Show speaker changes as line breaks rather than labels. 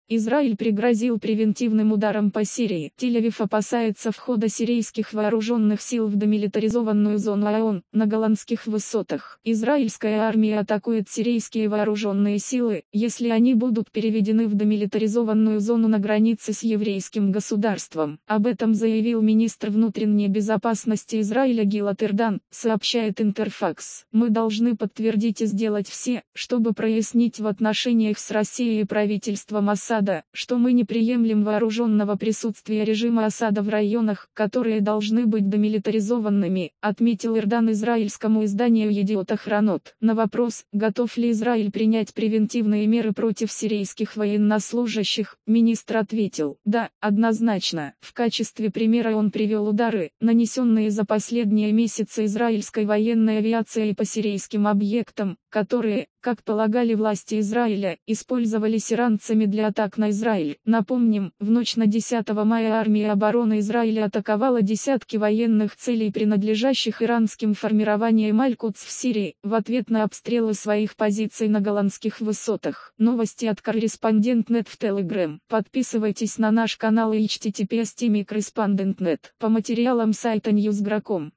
Израиль пригрозил превентивным ударом по Сирии. Тель-Авив опасается входа сирийских вооруженных сил в демилитаризованную зону ООН на Голанских высотах. Израильская армия атакует сирийские вооруженные силы, если они будут переведены в демилитаризованную зону на границе с еврейским государством. Об этом заявил министр внутренней безопасности Израиля Гилад Эрдан, сообщает Интерфакс. Мы должны подтвердить и сделать все, чтобы прояснить в отношениях с Россией и правительством Асада, что мы не приемлем вооруженного присутствия режима Асада в районах, которые должны быть демилитаризованными, отметил Эрдан израильскому изданию Едиот Ахронот. На вопрос, готов ли Израиль принять превентивные меры против сирийских военнослужащих, министр ответил: да, однозначно. В качестве примера он привел удары, нанесенные за последние месяцы израильской военной авиацией по сирийским объектам, которые, как полагали власти Израиля, использовались иранцами для атак на Израиль. Напомним, в ночь на 10 мая армия обороны Израиля атаковала десятки военных целей, принадлежащих иранским формированиям Аль-Кудс в Сирии, в ответ на обстрелы своих позиций на Голанских высотах. Новости от Корреспондент.нет в Telegram. Подписывайтесь на наш канал и https://correspondent.net. По материалам сайта Newsgro.com.